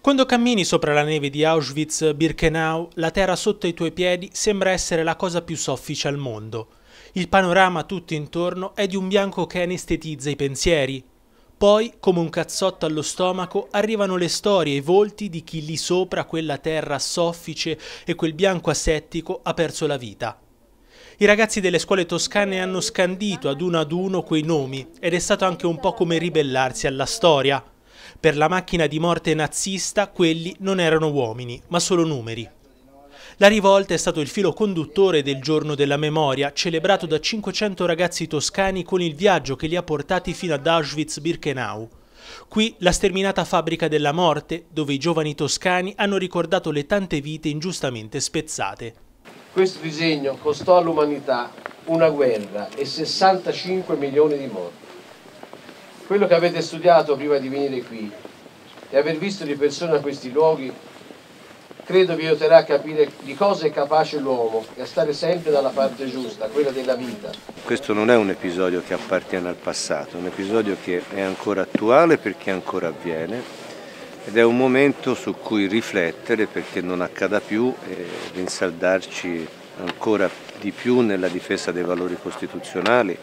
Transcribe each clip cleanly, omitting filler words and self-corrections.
Quando cammini sopra la neve di Auschwitz-Birkenau, la terra sotto i tuoi piedi sembra essere la cosa più soffice al mondo. Il panorama tutto intorno è di un bianco che anestetizza i pensieri. Poi, come un cazzotto allo stomaco, arrivano le storie e i volti di chi lì sopra quella terra soffice e quel bianco asettico ha perso la vita. I ragazzi delle scuole toscane hanno scandito ad uno quei nomi ed è stato anche un po' come ribellarsi alla storia. Per la macchina di morte nazista quelli non erano uomini, ma solo numeri. La rivolta è stato il filo conduttore del Giorno della Memoria, celebrato da 500 ragazzi toscani con il viaggio che li ha portati fino ad Auschwitz-Birkenau. Qui la sterminata fabbrica della morte, dove i giovani toscani hanno ricordato le tante vite ingiustamente spezzate. Questo disegno costò all'umanità una guerra e 65 milioni di morti. Quello che avete studiato prima di venire qui e aver visto di persona questi luoghi, credo vi aiuterà a capire di cosa è capace l'uomo e a stare sempre dalla parte giusta, quella della vita. Questo non è un episodio che appartiene al passato, è un episodio che è ancora attuale perché ancora avviene ed è un momento su cui riflettere perché non accada più e rinsaldarci ancora di più nella difesa dei valori costituzionali,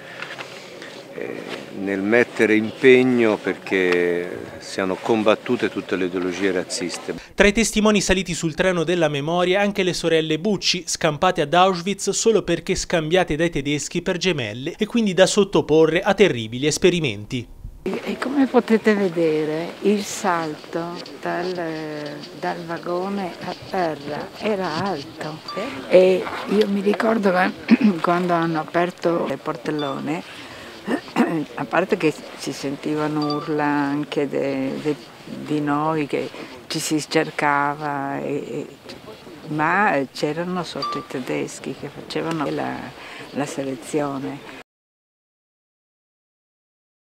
nel mettere impegno perché siano combattute tutte le ideologie razziste. Tra i testimoni saliti sul treno della memoria anche le sorelle Bucci, scampate ad Auschwitz solo perché scambiate dai tedeschi per gemelle e quindi da sottoporre a terribili esperimenti. E come potete vedere il salto dal vagone a terra era alto e io mi ricordo che quando hanno aperto il portellone, a parte che si sentivano urla anche di noi che ci si cercava, ma c'erano sotto i tedeschi che facevano la selezione.